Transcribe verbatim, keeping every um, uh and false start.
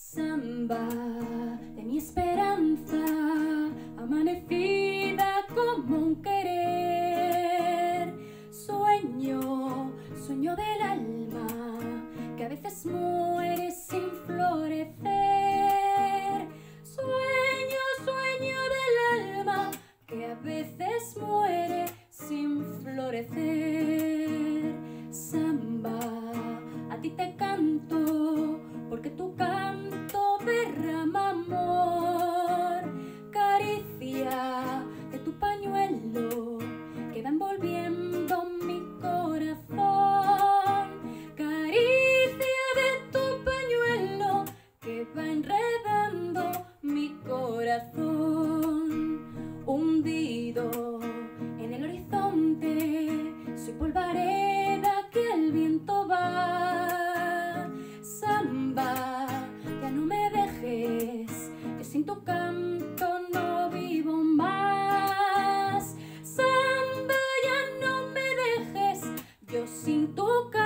Samba de mi esperanza, amanecida como un querer. Sueño, sueño del alma, que a veces muere sin florecer. Sueño, sueño del alma, que a veces muere sin florecer. Samba, a ti te canto, porque tu canto derrama amor. Caricia de tu pañuelo que va envolviendo mi corazón. Caricia de tu pañuelo que va enredando mi corazón. Hundido en el horizonte, soy polvareda que el viento va. Samba, ya no me dejes, que sin tu canto no vivo más. Samba, ya no me dejes, yo sin tu canto